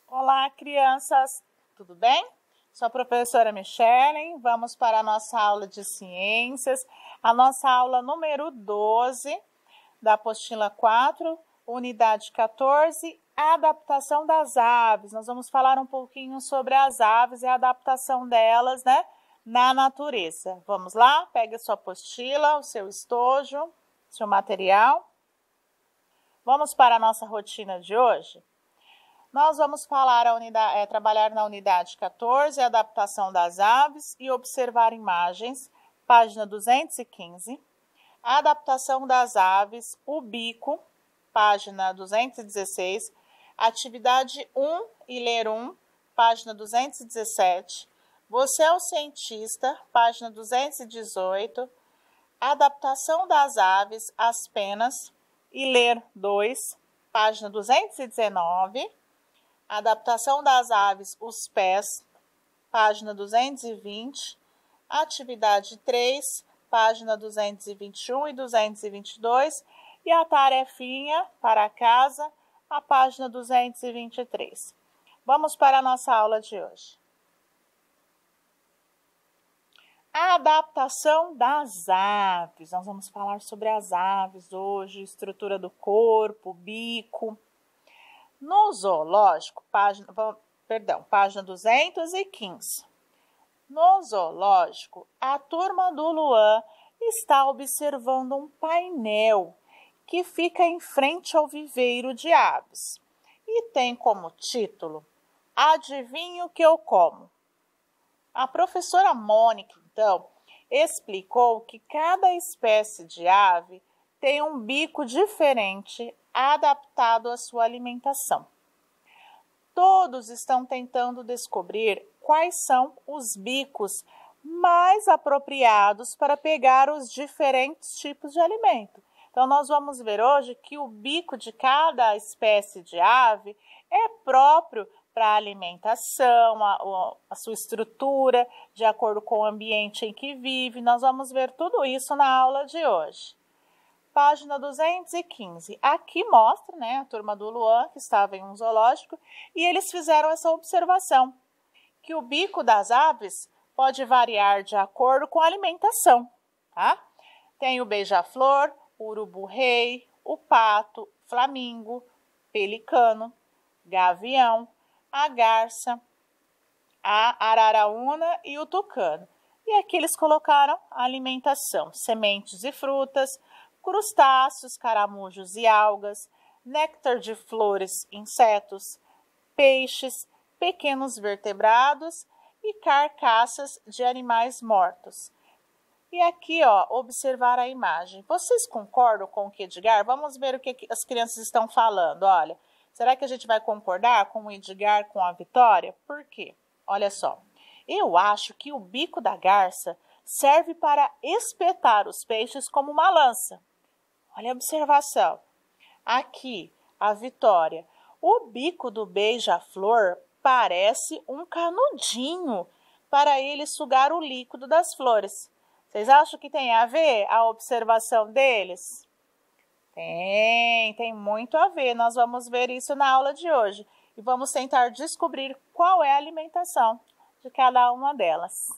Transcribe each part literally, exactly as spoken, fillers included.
Olá, crianças! Tudo bem? Sou a professora Michele. Vamos para a nossa aula de ciências, a nossa aula número doze da apostila quatro, unidade quatorze, adaptação das aves. Nós vamos falar um pouquinho sobre as aves e a adaptação delas, né, na natureza. Vamos lá? Pegue a sua apostila, o seu estojo, seu material. Vamos para a nossa rotina de hoje? Nós vamos falar a unidade, é, trabalhar na unidade quatorze, adaptação das aves e observar imagens, página duzentos e quinze. A adaptação das aves, o bico, página duzentos e dezesseis. Atividade um e ler um, página duzentos e dezessete. Você é o cientista, página duzentos e dezoito. Adaptação das aves, as penas, e ler dois, página duzentos e dezenove. Adaptação das aves, os pés, página duzentos e vinte. Atividade três, página duzentos e vinte e um e duzentos e vinte e dois. E a tarefinha para casa, a página duzentos e vinte e três. Vamos para a nossa aula de hoje. A adaptação das aves. Nós vamos falar sobre as aves hoje, estrutura do corpo, bico. No zoológico, página, perdão, página duzentos e quinze. No zoológico, a turma do Luan está observando um painel que fica em frente ao viveiro de aves e tem como título: Adivinhe o que eu como? A professora Mônica, então, explicou que cada espécie de ave tem um bico diferente adaptado à sua alimentação. Todos estão tentando descobrir quais são os bicos mais apropriados para pegar os diferentes tipos de alimento. Então, nós vamos ver hoje que o bico de cada espécie de ave é próprio para a alimentação, a, a sua estrutura, de acordo com o ambiente em que vive. Nós vamos ver tudo isso na aula de hoje. Página duzentos e quinze. Aqui mostra, né, a turma do Luan, que estava em um zoológico, e eles fizeram essa observação, que o bico das aves pode variar de acordo com a alimentação, tá? Tem o beija-flor, o urubu-rei, o pato, flamingo, pelicano, gavião, a garça, a araraúna e o tucano. E aqui eles colocaram a alimentação: sementes e frutas, crustáceos, caramujos e algas, néctar de flores, insetos, peixes, pequenos vertebrados e carcaças de animais mortos. E aqui, ó, observar a imagem. Vocês concordam com o que Edgar? Vamos ver o que as crianças estão falando. Olha, será que a gente vai concordar com o Edgar, com a Vitória? Por quê? Olha só, eu acho que o bico da garça serve para espetar os peixes como uma lança. Olha a observação. Aqui, a Vitória. O bico do beija-flor parece um canudinho para ele sugar o líquido das flores. Vocês acham que tem a ver a observação deles? Tem, tem muito a ver. Nós vamos ver isso na aula de hoje. E vamos tentar descobrir qual é a alimentação de cada uma delas.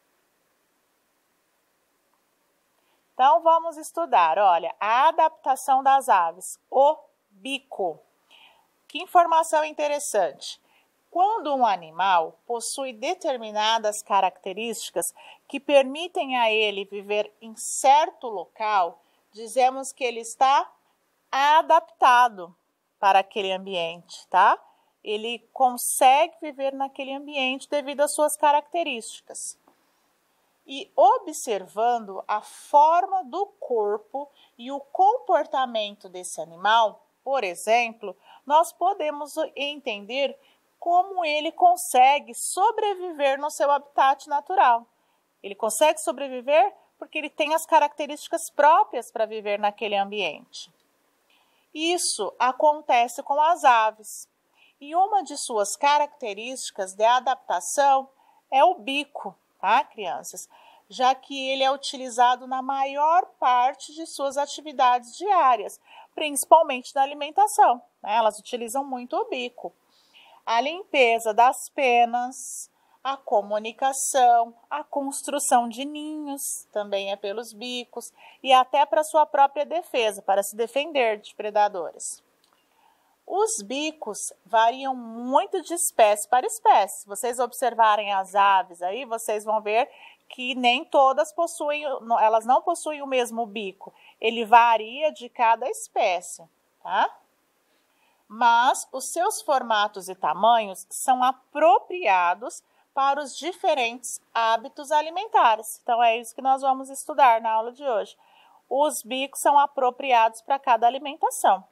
Então, vamos estudar, olha, a adaptação das aves, o bico. Que informação interessante. Quando um animal possui determinadas características que permitem a ele viver em certo local, dizemos que ele está adaptado para aquele ambiente, tá? Ele consegue viver naquele ambiente devido às suas características. E observando a forma do corpo e o comportamento desse animal, por exemplo, nós podemos entender como ele consegue sobreviver no seu habitat natural. Ele consegue sobreviver porque ele tem as características próprias para viver naquele ambiente. Isso acontece com as aves. E uma de suas características de adaptação é o bico. Tá, crianças? Já que ele é utilizado na maior parte de suas atividades diárias, principalmente na alimentação, né? Elas utilizam muito o bico. a limpeza das penas, a comunicação, a construção de ninhos, também é pelos bicos, e até para sua própria defesa, para se defender de predadores. Os bicos variam muito de espécie para espécie. Se vocês observarem as aves aí, vocês vão ver que nem todas possuem, elas não possuem o mesmo bico. Ele varia de cada espécie, tá? Mas os seus formatos e tamanhos são apropriados para os diferentes hábitos alimentares. Então, é isso que nós vamos estudar na aula de hoje. Os bicos são apropriados para cada alimentação.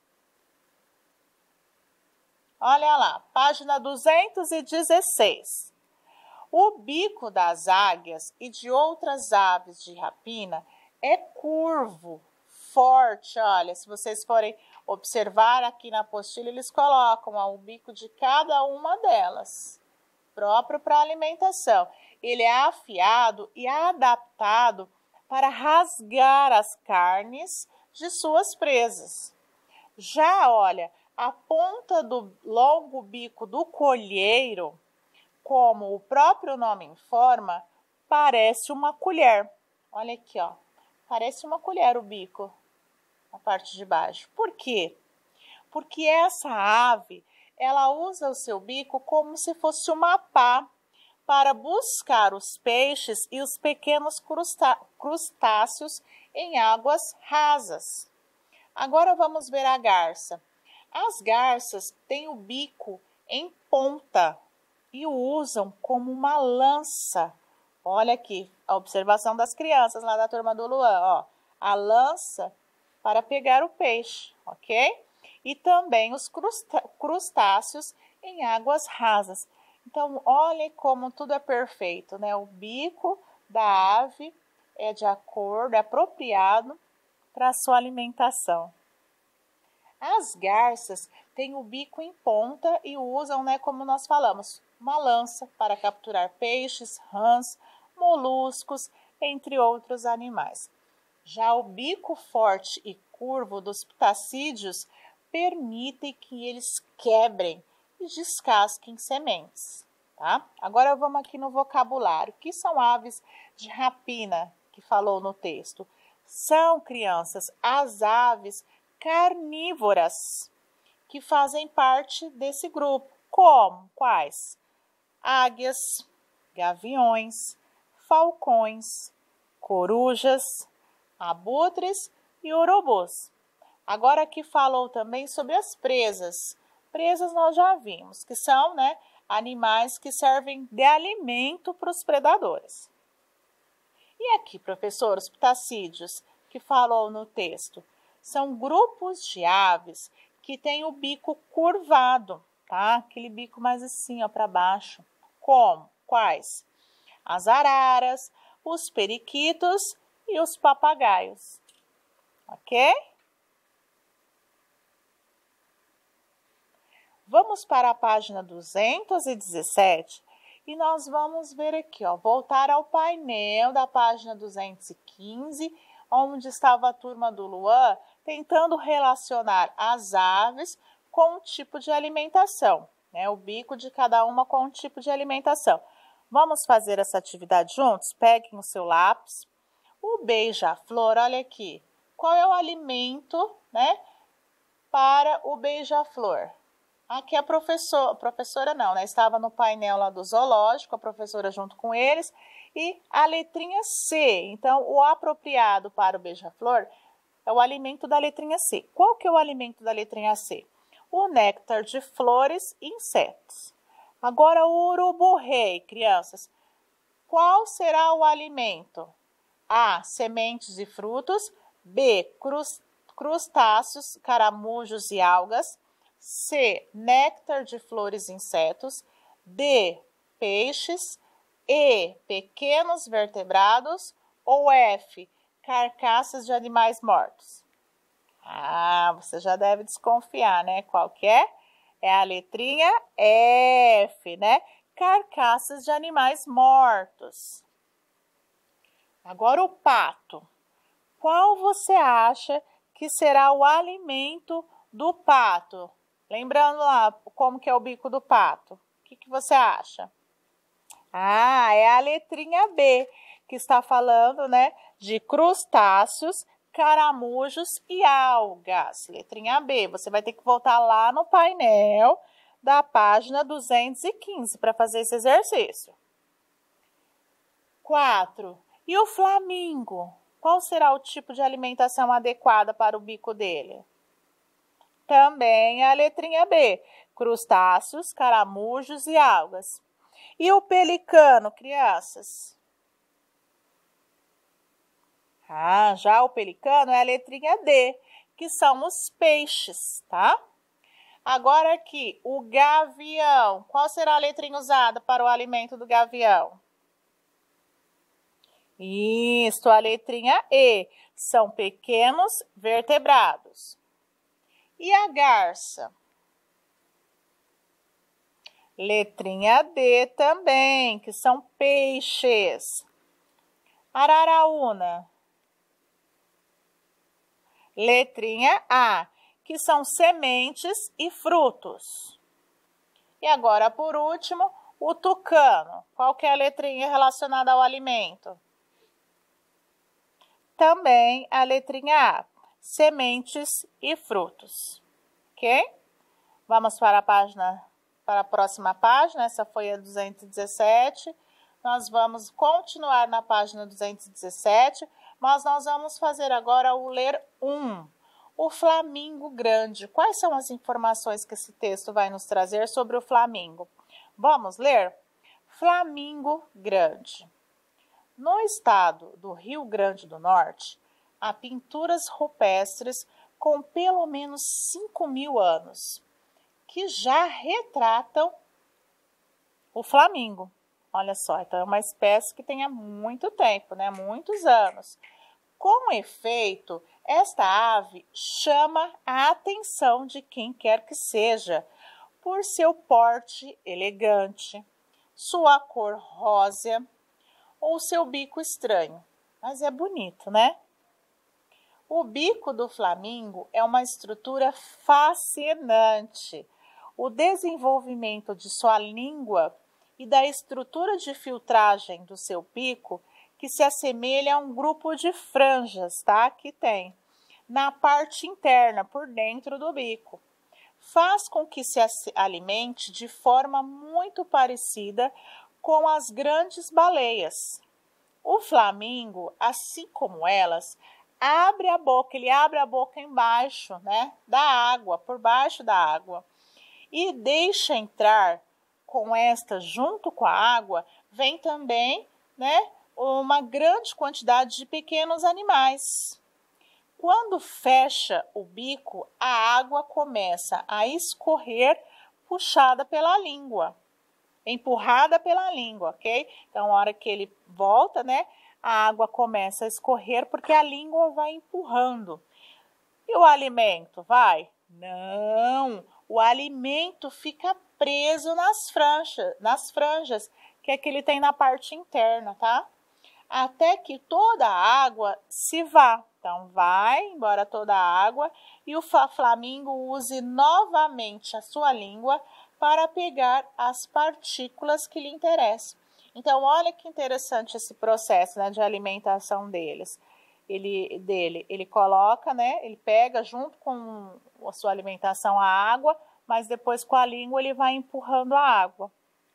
Olha lá, página duzentos e dezesseis. O bico das águias e de outras aves de rapina é curvo, forte. Olha, se vocês forem observar aqui na apostila, eles colocam ó, o bico de cada uma delas, próprio para alimentação. Ele é afiado e adaptado para rasgar as carnes de suas presas. Já, olha, a ponta do longo bico do colheiro, como o próprio nome informa, parece uma colher. Olha aqui, ó. Parece uma colher o bico, na parte de baixo. Por quê? Porque essa ave, ela usa o seu bico como se fosse uma pá para buscar os peixes e os pequenos crustáceos em águas rasas. Agora vamos ver a garça. As garças têm o bico em ponta e o usam como uma lança. Olha aqui, a observação das crianças lá da turma do Luan, ó. A lança para pegar o peixe, ok? E também os crustáceos em águas rasas. Então, olha como tudo é perfeito, né? O bico da ave é de acordo, é apropriado para a sua alimentação. As garças têm o bico em ponta e usam, né, como nós falamos, uma lança para capturar peixes, rãs, moluscos, entre outros animais. Já o bico forte e curvo dos ptacídeos permitem que eles quebrem e descasquem sementes, tá? Agora vamos aqui no vocabulário. O que são aves de rapina, que falou no texto? São, crianças, as aves carnívoras que fazem parte desse grupo. Como? Quais? Águias, gaviões, falcões, corujas, abutres e urubus. Agora aqui falou também sobre as presas. Presas nós já vimos, que são, né, animais que servem de alimento para os predadores. E aqui, professor, os ptacídeos, que falou no texto, são grupos de aves que têm o bico curvado, tá? Aquele bico mais assim, ó, para baixo. Como? Quais? As araras, os periquitos e os papagaios. Ok? Vamos para a página duzentos e dezessete e nós vamos ver aqui, ó, voltar ao painel da página duzentos e quinze, onde estava a turma do Luan tentando relacionar as aves com o tipo de alimentação, né? O bico de cada uma com o tipo de alimentação. Vamos fazer essa atividade juntos? Peguem o seu lápis. O beija-flor, olha aqui. Qual é o alimento, né, para o beija-flor? Aqui a professora, professora não, né? Estava no painel lá do zoológico, a professora junto com eles, e a letrinha C. Então, o apropriado para o beija-flor é o alimento da letrinha C. Qual que é o alimento da letrinha C? O néctar de flores e insetos. Agora, o urubu-rei, crianças. Qual será o alimento? A. Sementes e frutos. B. Crustáceos, caramujos e algas. C. Néctar de flores e insetos. D. Peixes. E. Pequenos vertebrados. Ou F. Carcaças de animais mortos. Ah, você já deve desconfiar, né? Qual que é? É a letrinha F, né? Carcaças de animais mortos. Agora o pato. Qual você acha que será o alimento do pato? Lembrando lá como que é o bico do pato. O que, que você acha? Ah, é a letrinha B, que está falando, né, de crustáceos, caramujos e algas. Letrinha B. Você vai ter que voltar lá no painel da página duzentos e quinze para fazer esse exercício. quatro. E o flamingo? Qual será o tipo de alimentação adequada para o bico dele? Também a letrinha B. Crustáceos, caramujos e algas. E o pelicano, crianças? Ah, já o pelicano é a letrinha D, que são os peixes, tá? Agora aqui, o gavião. Qual será a letrinha usada para o alimento do gavião? Isso, a letrinha E. São pequenos vertebrados. E a garça? Letrinha D também, que são peixes. Araraúna? Letrinha A, que são sementes e frutos. E agora, por último, o tucano. Qual que é a letrinha relacionada ao alimento? Também a letrinha A, sementes e frutos. Ok? Vamos para a página, para a próxima página. Essa foi a duzentos e dezessete. Nós vamos continuar na página duzentos e dezessete, mas nós vamos fazer agora o ler um. O flamingo grande. Quais são as informações que esse texto vai nos trazer sobre o flamingo? Vamos ler? Flamingo grande. No estado do Rio Grande do Norte, há pinturas rupestres com pelo menos cinco mil anos, que já retratam o flamingo. Olha só, então é uma espécie que tem há muito tempo, né? Muitos anos. Com efeito, esta ave chama a atenção de quem quer que seja, por seu porte elegante, sua cor rósea ou seu bico estranho. Mas é bonito, né? O bico do flamingo é uma estrutura fascinante. O desenvolvimento de sua língua e da estrutura de filtragem do seu bico, que se assemelha a um grupo de franjas, tá? Que tem na parte interna, por dentro do bico, faz com que se alimente de forma muito parecida com as grandes baleias. O flamingo, assim como elas, abre a boca, ele abre a boca embaixo, né, da água, por baixo da água, e deixa entrar com esta, junto com a água, vem também, né, uma grande quantidade de pequenos animais. Quando fecha o bico, a água começa a escorrer, puxada pela língua, empurrada pela língua, ok? Então, a hora que ele volta, né, a água começa a escorrer porque a língua vai empurrando. E o alimento vai? Não, o alimento fica preso nas franjas, nas franjas que é que ele tem na parte interna, tá? Até que toda a água se vá. Então, vai embora toda a água e o flamingo use novamente a sua língua para pegar as partículas que lhe interessam. Então, olha que interessante esse processo, né, de alimentação deles. Ele, dele. Ele coloca, né, ele pega junto com a sua alimentação a água, mas depois com a língua ele vai empurrando a água.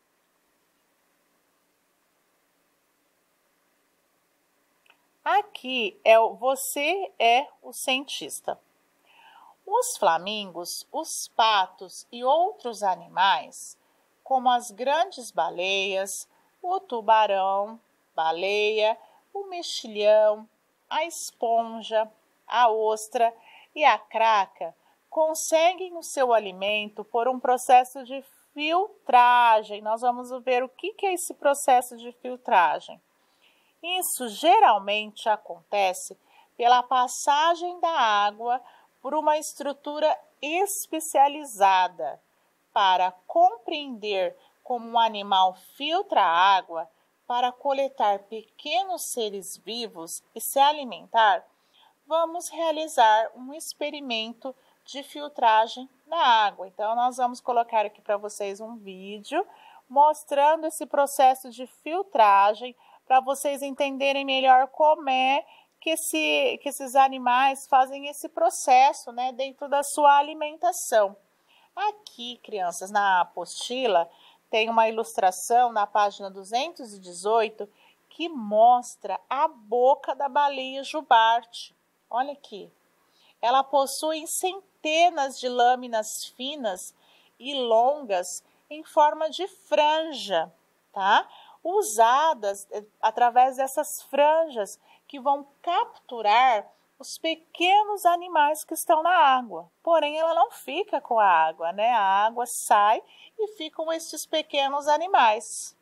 Aqui é o você é o cientista. Os flamingos, os patos e outros animais, como as grandes baleias, o tubarão, baleia, o mexilhão, a esponja, a ostra e a craca, conseguem o seu alimento por um processo de filtragem. Nós vamos ver o que é esse processo de filtragem. Isso geralmente acontece pela passagem da água por uma estrutura especializada. Para compreender como um animal filtra a água para coletar pequenos seres vivos e se alimentar, vamos realizar um experimento de filtragem na água. Então, nós vamos colocar aqui para vocês um vídeo mostrando esse processo de filtragem para vocês entenderem melhor como é que, esse, que esses animais fazem esse processo, né, dentro da sua alimentação. Aqui, crianças, na apostila, tem uma ilustração na página duzentos e dezoito que mostra a boca da baleia jubarte. Olha aqui. Ela possui centenas de lâminas finas e longas em forma de franja, tá? Usadas através dessas franjas que vão capturar os pequenos animais que estão na água. Porém, ela não fica com a água, né? A água sai e ficam estes pequenos animais.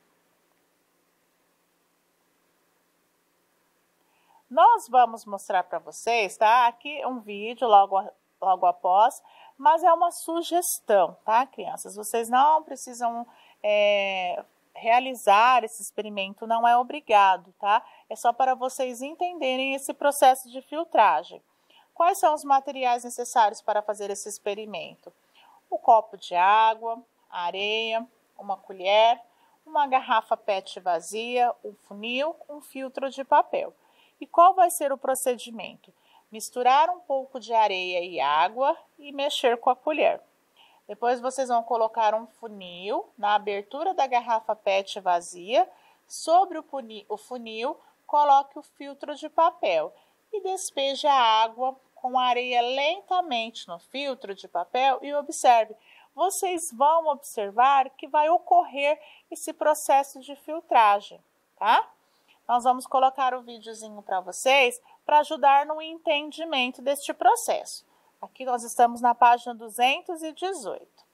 Nós vamos mostrar para vocês, tá? Aqui um vídeo logo, logo após, mas é uma sugestão, tá, crianças? Vocês não precisam é, realizar esse experimento, não é obrigado, tá? É só para vocês entenderem esse processo de filtragem. Quais são os materiais necessários para fazer esse experimento? Um copo de água, areia, uma colher, uma garrafa pet vazia, um funil, um filtro de papel. E qual vai ser o procedimento? Misturar um pouco de areia e água e mexer com a colher. Depois vocês vão colocar um funil na abertura da garrafa pet vazia. Sobre o funil, coloque o filtro de papel e despeje a água com a areia lentamente no filtro de papel e observe. Vocês vão observar que vai ocorrer esse processo de filtragem, tá? Nós vamos colocar o videozinho para vocês para ajudar no entendimento deste processo. Aqui nós estamos na página duzentos e dezoito.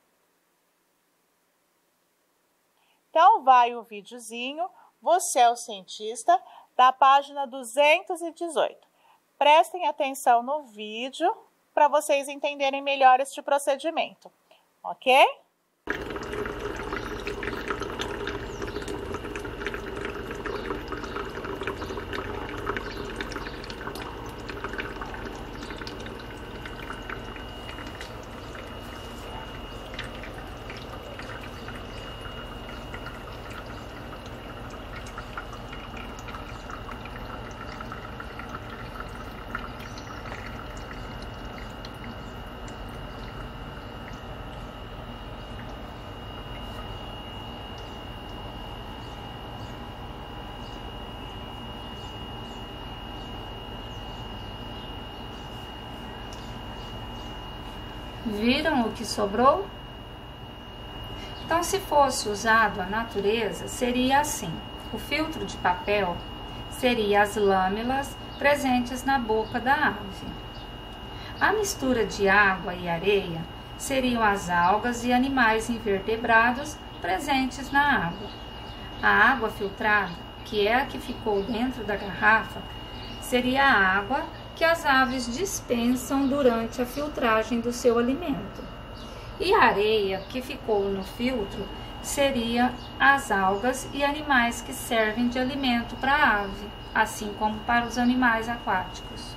Então, vai o videozinho, você é o cientista, da página duzentos e dezoito. Prestem atenção no vídeo para vocês entenderem melhor este procedimento, ok? Viram o que sobrou? Então, se fosse usado a natureza, seria assim. O filtro de papel seria as lâminas presentes na boca da ave. A mistura de água e areia seriam as algas e animais invertebrados presentes na água. A água filtrada, que é a que ficou dentro da garrafa, seria a água que as aves dispensam durante a filtragem do seu alimento. E a areia que ficou no filtro seria as algas e animais que servem de alimento para a ave, assim como para os animais aquáticos.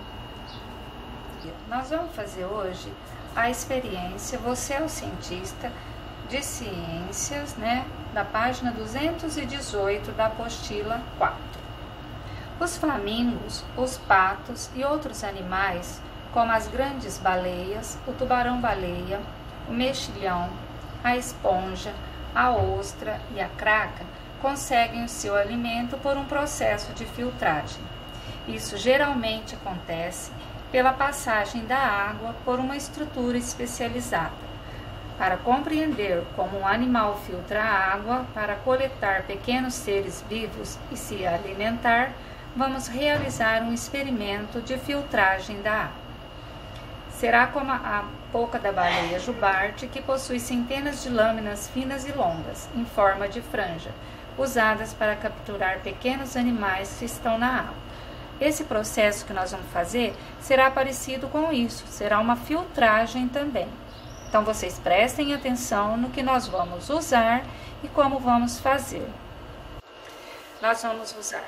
Nós vamos fazer hoje a experiência, você é o cientista de ciências, né, da página duzentos e dezoito da apostila quatro. Os flamingos, os patos e outros animais, como as grandes baleias, o tubarão-baleia, o mexilhão, a esponja, a ostra e a craca, conseguem o seu alimento por um processo de filtragem. Isso geralmente acontece pela passagem da água por uma estrutura especializada. Para compreender como um animal filtra a água para coletar pequenos seres vivos e se alimentar, vamos realizar um experimento de filtragem da água. Será como a boca da baleia jubarte, que possui centenas de lâminas finas e longas, em forma de franja, usadas para capturar pequenos animais que estão na água. Esse processo que nós vamos fazer será parecido com isso, será uma filtragem também. Então, vocês prestem atenção no que nós vamos usar e como vamos fazer. Nós vamos usar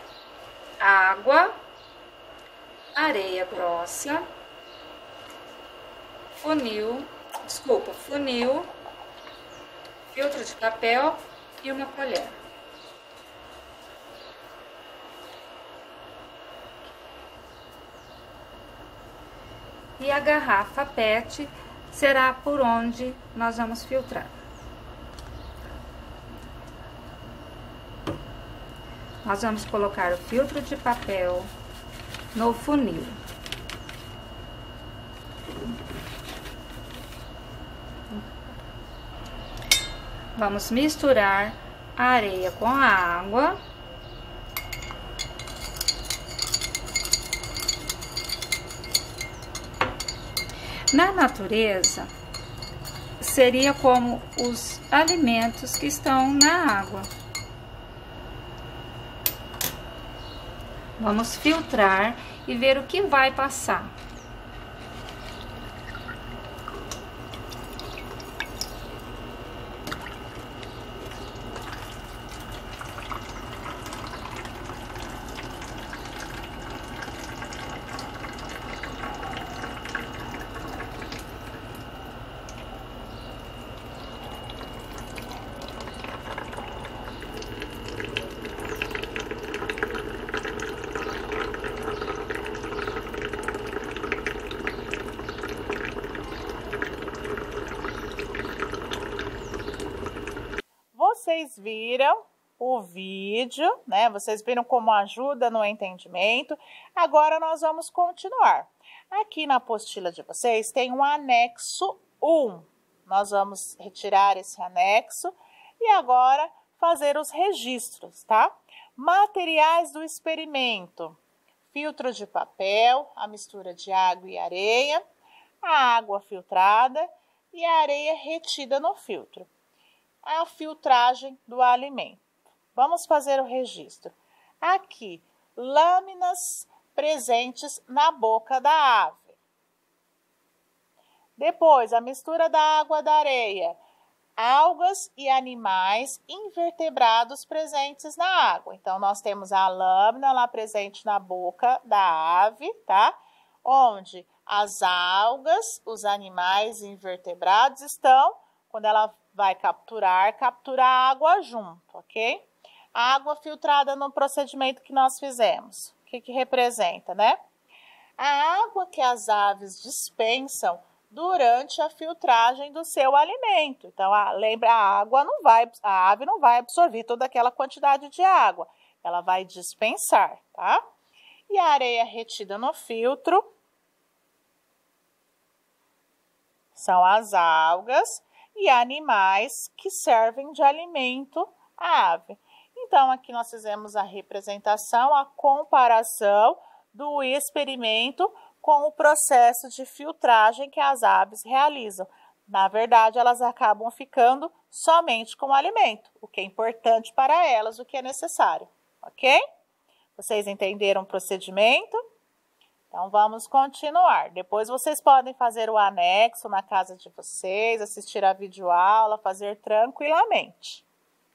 água, areia grossa, funil, desculpa, funil, filtro de papel e uma colher. E a garrafa PET será por onde nós vamos filtrar. Nós vamos colocar o filtro de papel no funil. Vamos misturar a areia com a água. Na natureza, seria como os alimentos que estão na água. Vamos filtrar e ver o que vai passar. Vocês viram o vídeo, né? Vocês viram como ajuda no entendimento. Agora nós vamos continuar. Aqui na apostila de vocês tem um anexo um. Nós vamos retirar esse anexo e agora fazer os registros, tá? Materiais do experimento: filtro de papel, a mistura de água e areia, a água filtrada e a areia retida no filtro. A filtragem do alimento. Vamos fazer o registro. Aqui, lâminas presentes na boca da ave. Depois, a mistura da água e da areia. Algas e animais invertebrados presentes na água. Então, nós temos a lâmina lá presente na boca da ave, tá? Onde as algas, os animais invertebrados estão, quando ela vai capturar, captura a água junto, ok? A água filtrada no procedimento que nós fizemos. O que que representa, né? A água que as aves dispensam durante a filtragem do seu alimento. Então, a, lembra, a água não vai, a ave não vai absorver toda aquela quantidade de água. Ela vai dispensar, tá? E a areia retida no filtro são as algas e animais que servem de alimento à ave. Então, aqui nós fizemos a representação, a comparação do experimento com o processo de filtragem que as aves realizam. Na verdade, elas acabam ficando somente com o alimento, o que é importante para elas, o que é necessário, ok? Vocês entenderam o procedimento? Então, vamos continuar. Depois vocês podem fazer o anexo na casa de vocês, assistir a videoaula, fazer tranquilamente.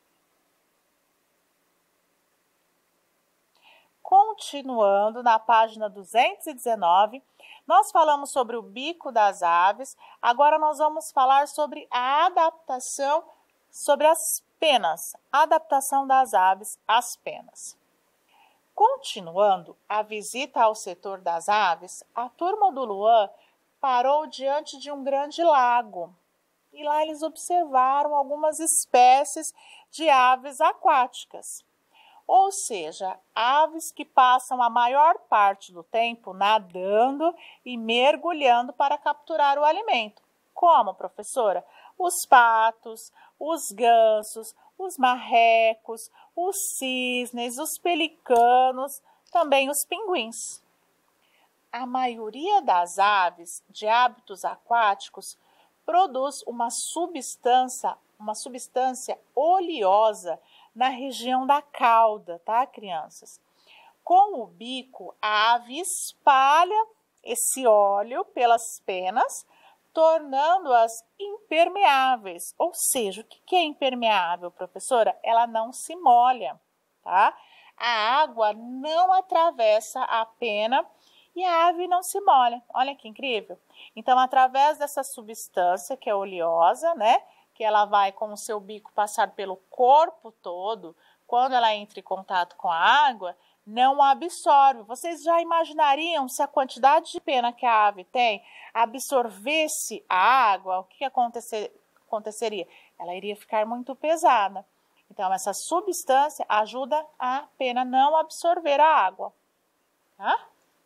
Continuando, na página duzentos e dezenove, nós falamos sobre o bico das aves. Agora nós vamos falar sobre a adaptação, sobre as penas. Adaptação das aves às penas. Continuando a visita ao setor das aves, a turma do Luan parou diante de um grande lago. E lá eles observaram algumas espécies de aves aquáticas. Ou seja, aves que passam a maior parte do tempo nadando e mergulhando para capturar o alimento. Como, professora? Os patos, os gansos, os marrecos, os cisnes, os pelicanos, também os pinguins. A maioria das aves de hábitos aquáticos produz uma substância, uma substância oleosa na região da cauda, tá, crianças? Com o bico, a ave espalha esse óleo pelas penas, tornando-as impermeáveis. Ou seja, o que é impermeável, professora? Ela não se molha, tá? A água não atravessa a pena e a ave não se molha. Olha que incrível. Então, através dessa substância que é oleosa, né, que ela vai com o seu bico passar pelo corpo todo, quando ela entra em contato com a água, não absorve. Vocês já imaginariam se a quantidade de pena que a ave tem absorvesse a água, o que acontecer, aconteceria? Ela iria ficar muito pesada. Então, essa substância ajuda a pena não absorver a água. Tá?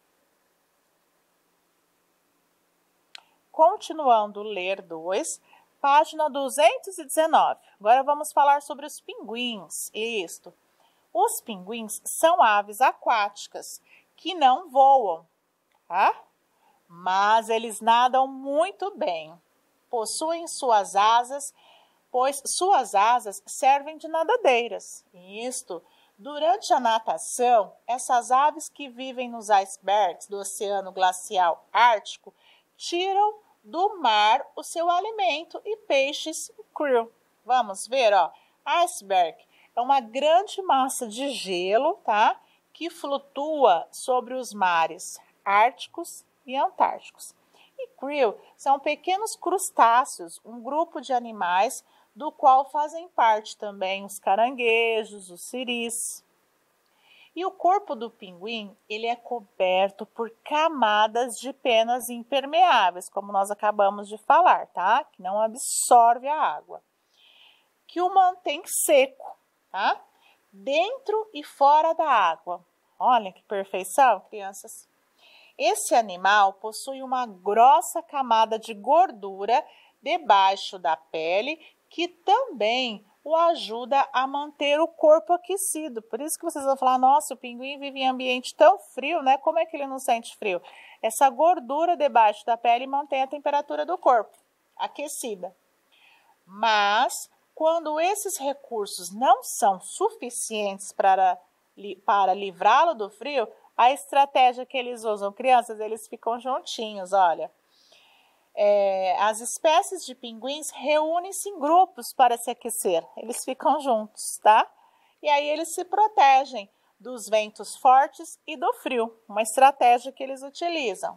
Continuando ler dois, página duzentos e dezenove. Agora vamos falar sobre os pinguins. Isto. Os pinguins são aves aquáticas que não voam, tá? Mas eles nadam muito bem. Possuem suas asas, pois suas asas servem de nadadeiras. Isto. Durante a natação, essas aves que vivem nos icebergs do Oceano Glacial Ártico tiram do mar o seu alimento e peixes krill. Vamos ver, ó. Iceberg é uma grande massa de gelo, tá? Que flutua sobre os mares árticos e antárticos. E krill são pequenos crustáceos, um grupo de animais do qual fazem parte também os caranguejos, os siris. E o corpo do pinguim, ele é coberto por camadas de penas impermeáveis, como nós acabamos de falar, tá? Que não absorve a água. Que o mantém seco, tá? Dentro e fora da água. Olha que perfeição, crianças. Esse animal possui uma grossa camada de gordura debaixo da pele, que também o ajuda a manter o corpo aquecido. Por isso que vocês vão falar, nossa, o pinguim vive em ambiente tão frio, né? Como é que ele não sente frio? Essa gordura debaixo da pele mantém a temperatura do corpo aquecida. Mas, quando esses recursos não são suficientes para, para livrá-lo do frio, a estratégia que eles usam, crianças, eles ficam juntinhos, olha. É, as espécies de pinguins reúnem-se em grupos para se aquecer. Eles ficam juntos, tá? E aí eles se protegem dos ventos fortes e do frio. Uma estratégia que eles utilizam.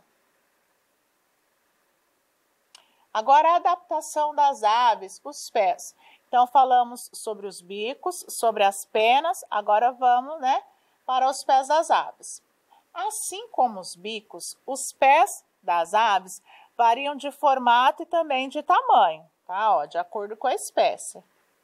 Agora a adaptação das aves, os pés. Então falamos sobre os bicos, sobre as penas. Agora vamos, né, para os pés das aves. Assim como os bicos, os pés das aves variam de formato e também de tamanho, tá? Ó, de acordo com a espécie.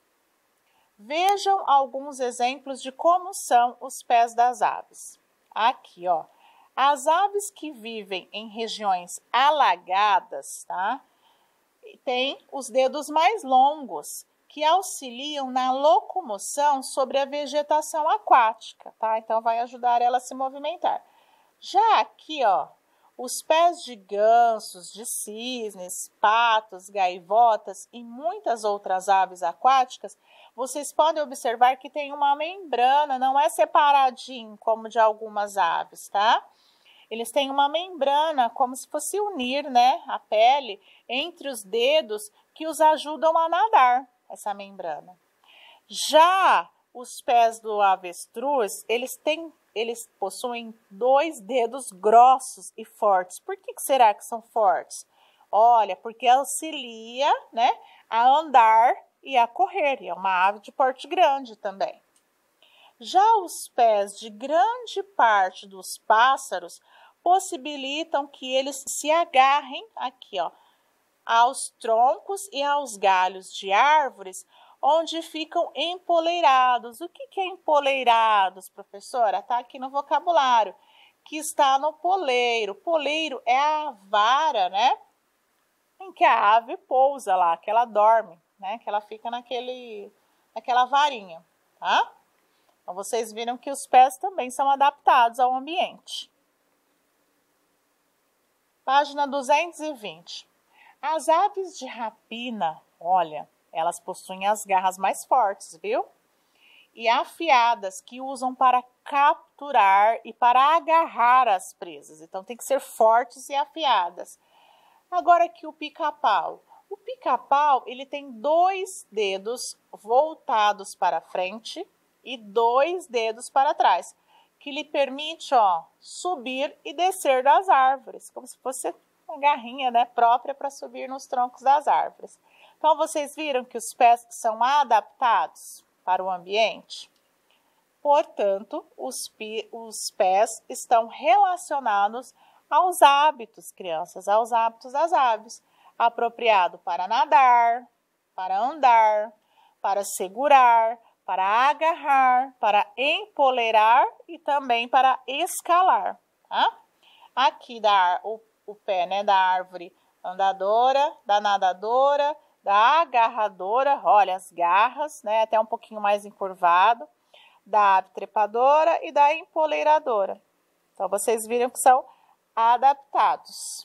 Vejam alguns exemplos de como são os pés das aves. Aqui, ó. As aves que vivem em regiões alagadas, tá? Têm os dedos mais longos, que auxiliam na locomoção sobre a vegetação aquática, tá? Então, vai ajudar ela a se movimentar. Já aqui, ó, os pés de gansos, de cisnes, patos, gaivotas e muitas outras aves aquáticas, vocês podem observar que tem uma membrana, não é separadinho como de algumas aves, tá? Eles têm uma membrana como se fosse unir, né, a pele entre os dedos que os ajudam a nadar, essa membrana. Já os pés do avestruz, eles têm Eles possuem dois dedos grossos e fortes. Por que será que são fortes? Olha, porque auxilia, né, a andar e a correr. E é uma ave de porte grande também. Já os pés de grande parte dos pássaros possibilitam que eles se agarrem aqui, ó, aos troncos e aos galhos de árvores, onde ficam empoleirados. O que que é empoleirados, professora? Tá aqui no vocabulário, que está no poleiro. Poleiro é a vara, né, em que a ave pousa lá, que ela dorme, né, que ela fica naquele, naquela varinha, tá? Então, vocês viram que os pés também são adaptados ao ambiente. Página duzentos e vinte. As aves de rapina, olha, elas possuem as garras mais fortes, viu? E afiadas, que usam para capturar e para agarrar as presas. Então, tem que ser fortes e afiadas. Agora aqui o pica-pau. O pica-pau, ele tem dois dedos voltados para frente e dois dedos para trás, que lhe permite, ó, subir e descer das árvores, como se fosse uma garrinha, né, própria para subir nos troncos das árvores. Então, vocês viram que os pés são adaptados para o ambiente? Portanto, os, os pés estão relacionados aos hábitos, crianças, aos hábitos das aves, apropriado para nadar, para andar, para segurar, para agarrar, para empoleirar e também para escalar, tá? Aqui dá o, o pé, né, da árvore andadora, da nadadora, da agarradora, olha as garras, né, até um pouquinho mais encurvado, da ave trepadora e da empoleiradora. Então, vocês viram que são adaptados.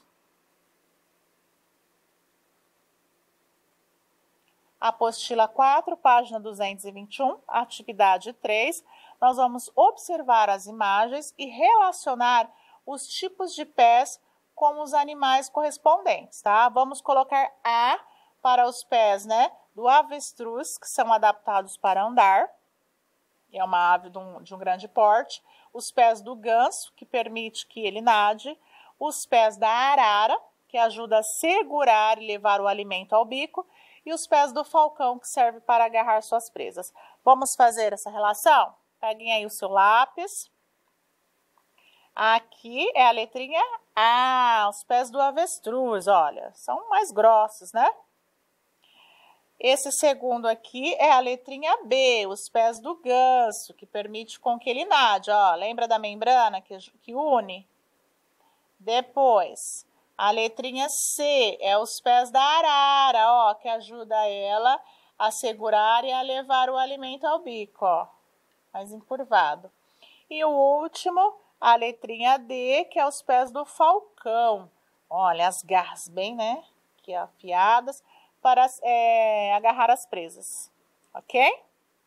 Apostila quatro, página duzentos e vinte e um, atividade três, nós vamos observar as imagens e relacionar os tipos de pés com os animais correspondentes, tá? Vamos colocar A para os pés, né, do avestruz, que são adaptados para andar, é uma ave de um, de um grande porte, os pés do ganso, que permite que ele nade, os pés da arara, que ajuda a segurar e levar o alimento ao bico, e os pés do falcão, que serve para agarrar suas presas. Vamos fazer essa relação? Peguem aí o seu lápis. Aqui é a letrinha A, os pés do avestruz, olha, são mais grossos, né? Esse segundo aqui é a letrinha B, os pés do ganso, que permite com que ele nade, ó, lembra da membrana que, que une? Depois, a letrinha C é os pés da arara, ó, que ajuda ela a segurar e a levar o alimento ao bico, ó, mais encurvado. E o último, a letrinha D, que é os pés do falcão. Olha, as garras bem, né, que afiadas para é, agarrar as presas, ok?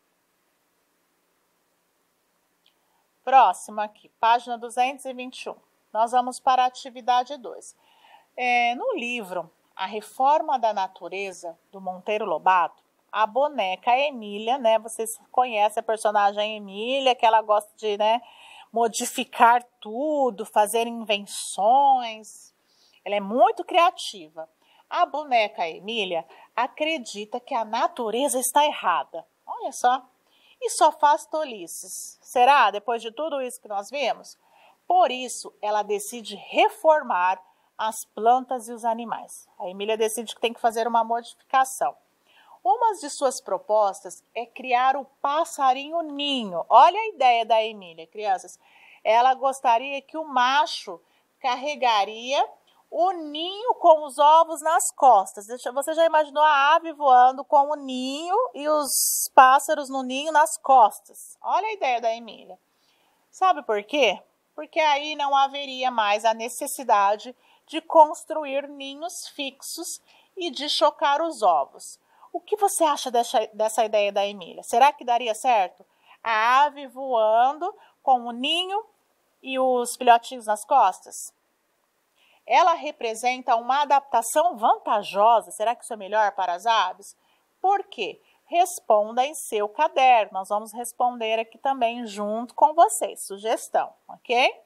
Próximo aqui, página duzentos e vinte e um. Nós vamos para a atividade dois. É, no livro A Reforma da Natureza, do Monteiro Lobato, a boneca Emília, né? Vocês conhecem a personagem Emília, que ela gosta de, né, modificar tudo, fazer invenções. Ela é muito criativa. A boneca Emília acredita que a natureza está errada. Olha só. E só faz tolices. Será? Depois de tudo isso que nós vimos? Por isso, ela decide reformar as plantas e os animais. A Emília decide que tem que fazer uma modificação. Uma de suas propostas é criar o passarinho ninho. Olha a ideia da Emília, crianças. Ela gostaria que o macho carregaria o ninho com os ovos nas costas. Você já imaginou a ave voando com o ninho e os pássaros no ninho nas costas? Olha a ideia da Emília. Sabe por quê? Porque aí não haveria mais a necessidade de construir ninhos fixos e de chocar os ovos. O que você acha dessa, dessa ideia da Emília? Será que daria certo? A ave voando com o ninho e os filhotinhos nas costas? Ela representa uma adaptação vantajosa. Será que isso é melhor para as aves? Por quê? Responda em seu caderno. Nós vamos responder aqui também junto com vocês. Sugestão, ok?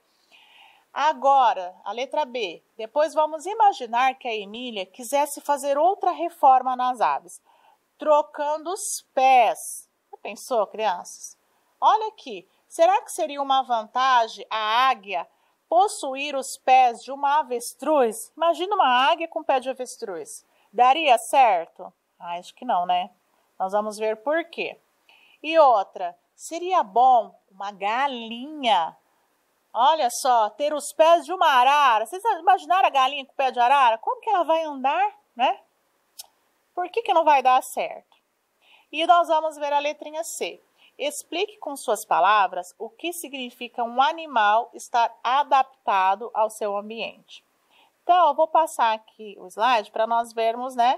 Agora, a letra B. Depois vamos imaginar que a Emília quisesse fazer outra reforma nas aves, trocando os pés. Já pensou, crianças? Olha aqui. Será que seria uma vantagem a águia possuir os pés de uma avestruz? Imagina uma águia com pé de avestruz. Daria certo? Ah, acho que não, né? Nós vamos ver por quê. E outra, seria bom uma galinha, olha só, ter os pés de uma arara. Vocês imaginaram a galinha com o pé de arara? Como que ela vai andar, né? Por que que não vai dar certo? E nós vamos ver a letrinha C. Explique com suas palavras o que significa um animal estar adaptado ao seu ambiente. Então, eu vou passar aqui o slide para nós vermos, né,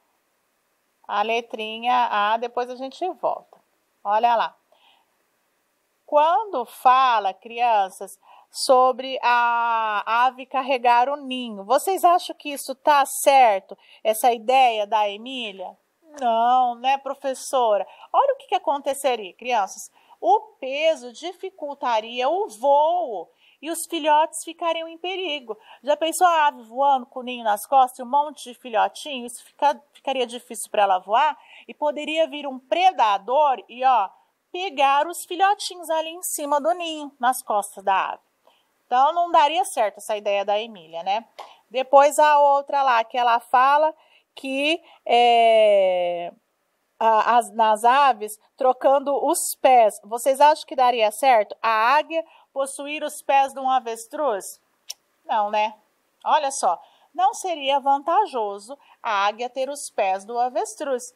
a letrinha A, depois a gente volta. Olha lá. Quando fala, crianças, sobre a ave carregar o ninho, vocês acham que isso está certo? Essa ideia da Emília? Não, né, professora? Olha o que, que aconteceria, crianças. O peso dificultaria o voo e os filhotes ficariam em perigo. Já pensou a ave voando com o ninho nas costas e um monte de filhotinho? Isso fica, ficaria difícil para ela voar e poderia vir um predador e, ó, pegar os filhotinhos ali em cima do ninho, nas costas da ave. Então, não daria certo essa ideia da Emília, né? Depois a outra lá, que ela fala que é, a, as, nas aves, trocando os pés. Vocês acham que daria certo a águia possuir os pés de um avestruz? Não, né? Olha só, não seria vantajoso a águia ter os pés do avestruz.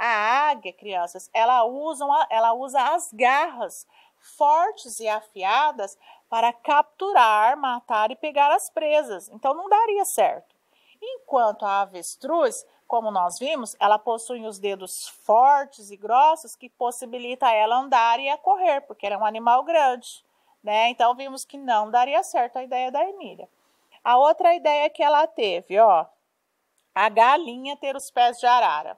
A águia, crianças, ela usa, ela usa as garras fortes e afiadas para capturar, matar e pegar as presas. Então, não daria certo. Enquanto a avestruz, como nós vimos, ela possui os dedos fortes e grossos que possibilita ela andar e a correr, porque ela é um animal grande, né? Então, vimos que não daria certo a ideia da Emília. A outra ideia que ela teve, ó, a galinha ter os pés de arara.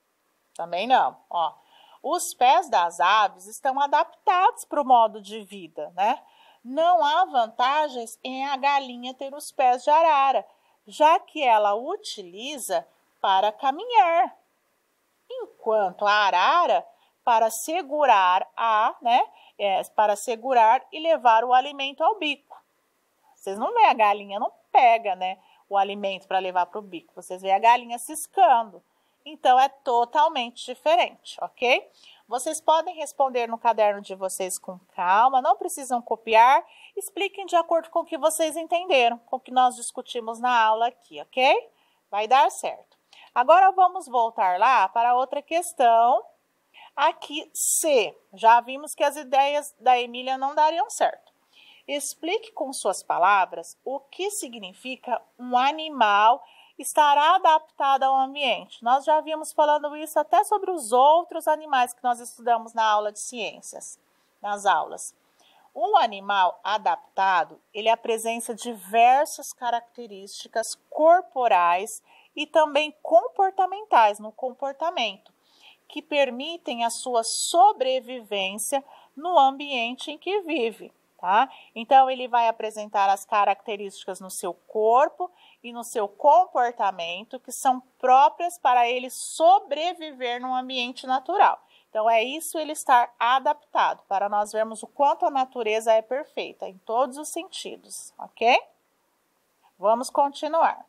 Também não, ó. Os pés das aves estão adaptados para o modo de vida, né? Não há vantagens em a galinha ter os pés de arara, já que ela utiliza para caminhar, enquanto a arara para segurar a, né, é, para segurar e levar o alimento ao bico. Vocês não veem a galinha, não pega, né, o alimento para levar para o bico. Vocês veem a galinha ciscando. Então, é totalmente diferente, ok? Vocês podem responder no caderno de vocês com calma, não precisam copiar. Expliquem de acordo com o que vocês entenderam, com o que nós discutimos na aula aqui, ok? Vai dar certo. Agora, vamos voltar lá para outra questão. Aqui, C. Já vimos que as ideias da Emília não dariam certo. Explique com suas palavras o que significa um animal estará adaptado ao ambiente. Nós já vimos falando isso até sobre os outros animais que nós estudamos na aula de ciências, nas aulas. Um animal adaptado, ele apresenta diversas características corporais e também comportamentais no comportamento, que permitem a sua sobrevivência no ambiente em que vive. Tá? Então, ele vai apresentar as características no seu corpo e no seu comportamento que são próprias para ele sobreviver num ambiente natural. Então, é isso ele estar adaptado, para nós vermos o quanto a natureza é perfeita em todos os sentidos, ok? Vamos continuar.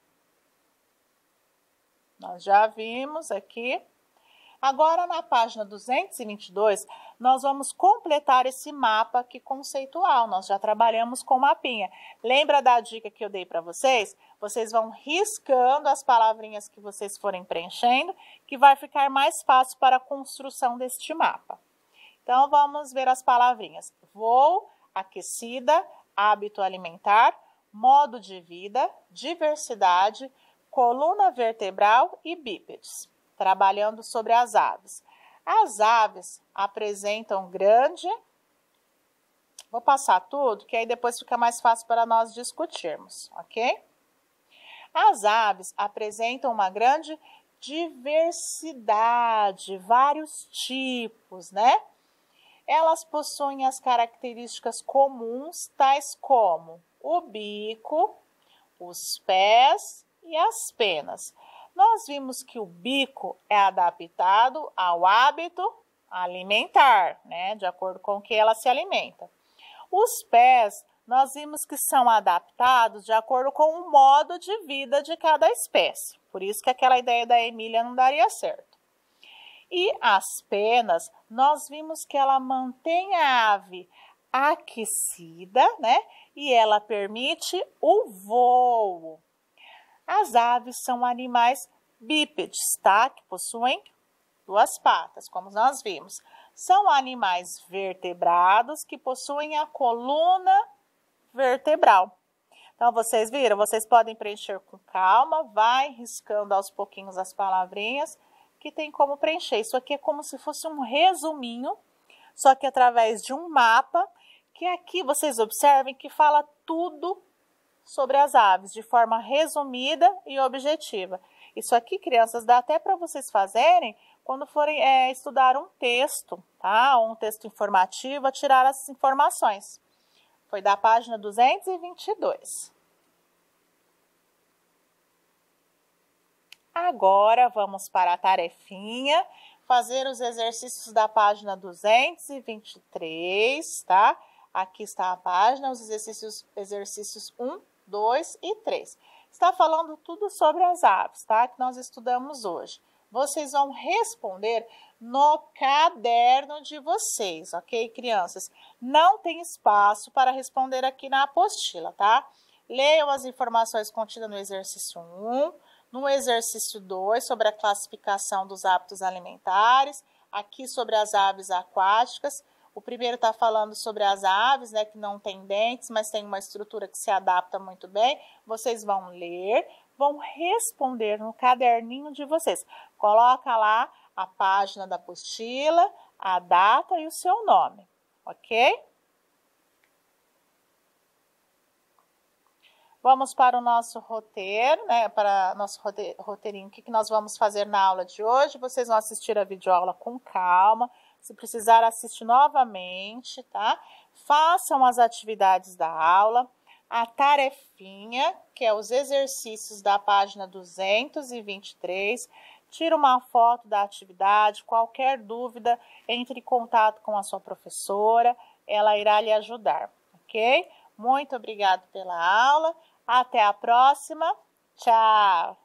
Nós já vimos aqui. Agora, na página duzentos e vinte e dois, nós vamos completar esse mapa aqui conceitual. Nós já trabalhamos com mapinha. Lembra da dica que eu dei para vocês? Vocês vão riscando as palavrinhas que vocês forem preenchendo, que vai ficar mais fácil para a construção deste mapa. Então, vamos ver as palavrinhas. Voo, aquecida, hábito alimentar, modo de vida, diversidade, coluna vertebral e bípedes. Trabalhando sobre as aves. As aves apresentam grande... Vou passar tudo, que aí depois fica mais fácil para nós discutirmos, ok? As aves apresentam uma grande diversidade, vários tipos, né? Elas possuem as características comuns, tais como o bico, os pés e as penas. Nós vimos que o bico é adaptado ao hábito alimentar, né? De acordo com o que ela se alimenta. Os pés, nós vimos que são adaptados de acordo com o modo de vida de cada espécie. Por isso que aquela ideia da Emília não daria certo. E as penas, nós vimos que ela mantém a ave aquecida, né? E ela permite o voo. As aves são animais bípedes, tá? Que possuem duas patas, como nós vimos. São animais vertebrados que possuem a coluna vertebral. Então, vocês viram? Vocês podem preencher com calma, vai riscando aos pouquinhos as palavrinhas que tem como preencher. Isso aqui é como se fosse um resuminho, só que através de um mapa, que aqui vocês observem que fala tudo sobre as aves, de forma resumida e objetiva. Isso aqui, crianças, dá até para vocês fazerem quando forem é, estudar um texto, tá? Ou um texto informativo, a tirar essas informações. Foi da página duzentos e vinte e dois. Agora, vamos para a tarefinha, fazer os exercícios da página duzentos e vinte e três, tá? Aqui está a página, os exercícios, exercícios um, dois e três. Está falando tudo sobre as aves, tá? Que nós estudamos hoje. Vocês vão responder no caderno de vocês, ok, crianças? Não tem espaço para responder aqui na apostila, tá? Leiam as informações contidas no exercício um, no exercício dois, sobre a classificação dos hábitos alimentares, aqui sobre as aves aquáticas. O primeiro está falando sobre as aves, né, que não tem dentes, mas tem uma estrutura que se adapta muito bem. Vocês vão ler, vão responder no caderninho de vocês. Coloca lá a página da apostila, a data e o seu nome, ok? Vamos para o nosso roteiro, né, para nosso roteirinho, o que, que nós vamos fazer na aula de hoje. Vocês vão assistir a videoaula com calma, se precisar assistir novamente, tá? Façam as atividades da aula, a tarefinha, que é os exercícios da página duzentos e vinte e três, tira uma foto da atividade, qualquer dúvida, entre em contato com a sua professora, ela irá lhe ajudar, ok? Muito obrigada pela aula. Até a próxima. Tchau!